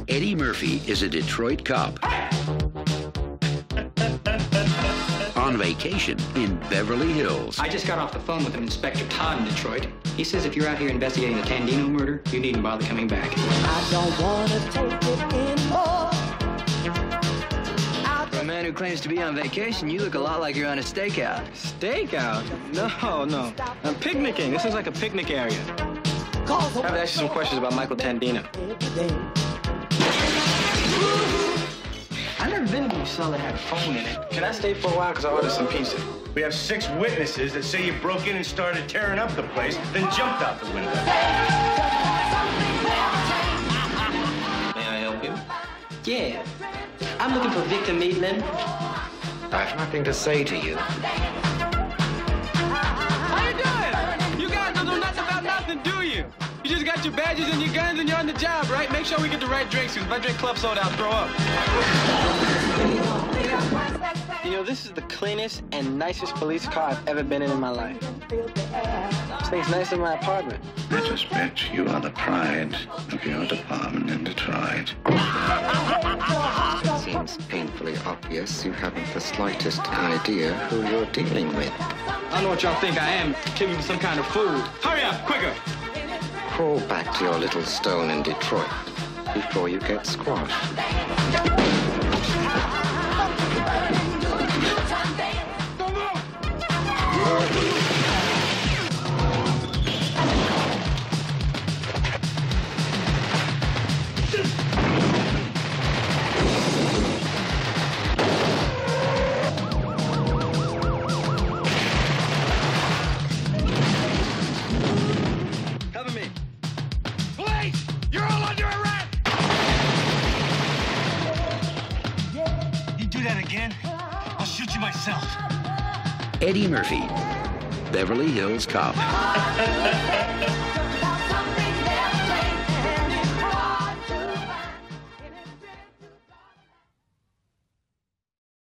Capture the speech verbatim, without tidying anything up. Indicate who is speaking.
Speaker 1: Eddie Murphy is a Detroit cop on vacation in Beverly Hills.
Speaker 2: I just got off the phone with an Inspector Todd in Detroit. He says if you're out here investigating the Tandino murder, you needn't bother coming back.
Speaker 3: I don't want to take it anymore.
Speaker 4: For a man who claims to be on vacation, you look a lot like you're on a stakeout.
Speaker 5: Stakeout? No, no. I'm picnicking. This is like a picnic area. I have to ask you some questions about Michael Tandino. I've never been to a cell that had a phone in it. Can I stay for a while? Because I ordered some pizza.
Speaker 6: We have six witnesses that say you broke in and started tearing up the place, then jumped out the window.
Speaker 5: May I help you?
Speaker 2: Yeah. I'm looking for Victor Maitland.
Speaker 4: I have nothing to say to you.
Speaker 5: How you doing? You guys don't know nothing about nothing, do you? You just got your badges and your guns and you're on the job, right? Make sure we get the right drinks. If I drink club soda, I'll throw up. You know, this is the cleanest and nicest police car I've ever been in in my life. This thing's nicer than my apartment.
Speaker 7: I suspect you are the pride of your department in Detroit.
Speaker 4: It seems painfully obvious you haven't the slightest idea who you're dealing with.
Speaker 5: I don't know what y'all think I am. Kill me with some kind of food. Hurry up, quicker!
Speaker 4: Crawl back to your little stone in Detroit before you get squashed.
Speaker 5: Cover me. Police! You're all under arrest!
Speaker 6: You do that again, I'll shoot you myself.
Speaker 1: Eddie Murphy, Beverly Hills Cop.